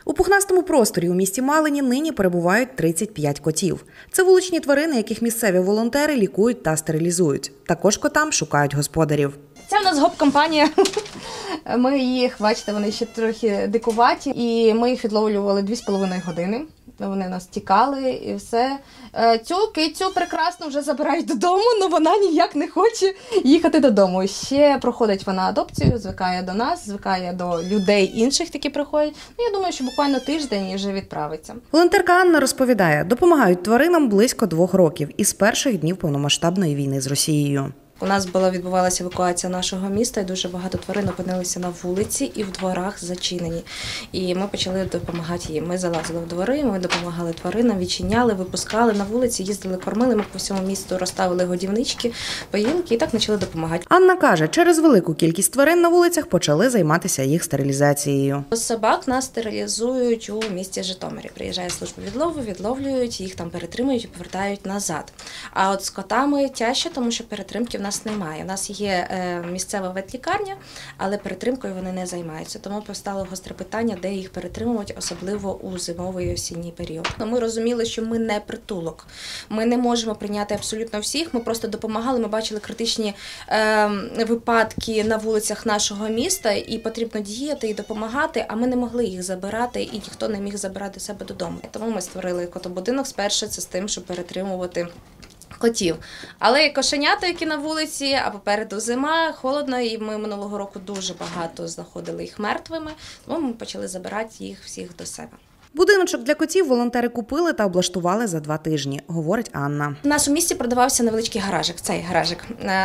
У пухнастому просторі у місті Малині нині перебувають 35 котів. Це вуличні тварини, яких місцеві волонтери лікують та стерилізують. Також котам шукають господарів. Це в нас гоп-компанія. Ми їх, бачите, вони ще трохи дикуваті. І ми їх відловлювали 2,5 години. Вони нас тікали і все. Цю кицю прекрасно вже забирають додому, але вона ніяк не хоче їхати додому. Ще проходить вона адопцію, звикає до нас, звикає до людей інших, які приходять. Я думаю, що буквально тиждень і вже відправиться. Волонтерка Анна розповідає, допомагають тваринам близько 2 років із перших днів повномасштабної війни з Росією. У нас відбувалася евакуація нашого міста, і дуже багато тварин опинилися на вулиці і в дворах зачинені. І ми почали допомагати їм. Ми залазили в двори, ми допомагали тваринам, відчиняли, випускали на вулиці, їздили, кормили. Ми по всьому місту розставили годівнички, поїлки і так почали допомагати. Анна каже, через велику кількість тварин на вулицях почали займатися їх стерилізацією. Собак нас стерилізують у місті Житомирі. Приїжджає служба відлову, відловлюють, їх там перетримують і повертають назад. А от з котами тяжче, тому що перетримки у нас немає. У нас є місцева ветлікарня, але перетримкою вони не займаються. Тому постало гостре питання, де їх перетримувати, особливо у зимовий і осінній період. Ми розуміли, що ми не притулок. Ми не можемо прийняти абсолютно всіх. Ми просто допомагали, ми бачили критичні випадки на вулицях нашого міста, і потрібно діяти і допомагати, а ми не могли їх забирати, і ніхто не міг забирати себе додому. Тому ми створили котобудинок спершу це з тим, щоб перетримувати котів. Але кошенята, які на вулиці, а попереду зима, холодно, і ми минулого року дуже багато знаходили їх мертвими, тому ми почали забирати їх всіх до себе. Будиночок для котів волонтери купили та облаштували за 2 тижні, говорить Анна. У нас у місті продавався невеличкий гаражик, цей гаражик.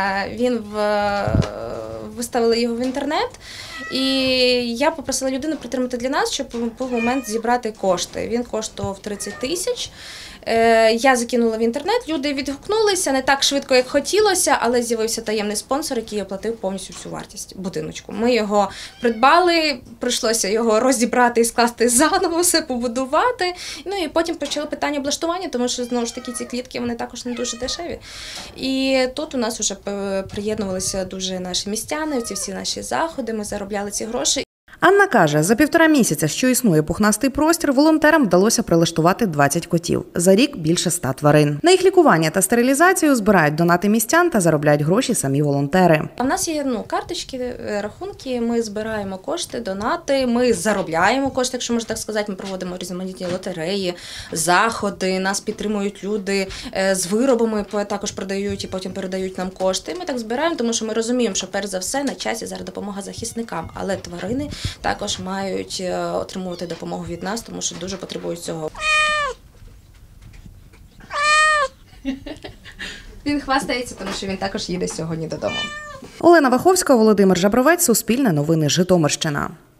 Виставили його в інтернет, і я попросила людину притримати для нас, щоб був момент зібрати кошти. Він коштував 30 тисяч. Я закинула в інтернет, люди відгукнулися, не так швидко, як хотілося, але з'явився таємний спонсор, який оплатив повністю всю вартість будиночку. Ми його придбали, прийшлося його розібрати і скласти заново, все побудувати. Ну і потім почали питання облаштування, тому що, знову ж таки, ці клітки, вони також не дуже дешеві. І тут у нас вже приєднувалися дуже наші містяни, ці всі наші заходи, ми заробляли ці гроші. Анна каже, за 1,5 місяця, що існує пухнастий простір, волонтерам вдалося прилаштувати 20 котів. За рік більше 100 тварин. На їх лікування та стерилізацію збирають донати містян та заробляють гроші самі волонтери. У нас є карточки, рахунки, ми збираємо кошти, донати, ми заробляємо кошти, якщо можна так сказати. Ми проводимо різноманітні лотереї, заходи, нас підтримують люди з виробами, також продають і потім передають нам кошти. Ми так збираємо, тому що ми розуміємо, що перш за все на часі зараз допомога захисникам, але тварини також мають отримувати допомогу від нас, тому що дуже потребують цього. Він хвастається, тому що він також їде сьогодні додому. Олена Ваховська, Володимир Жабровець, Суспільне новини, Житомирщина.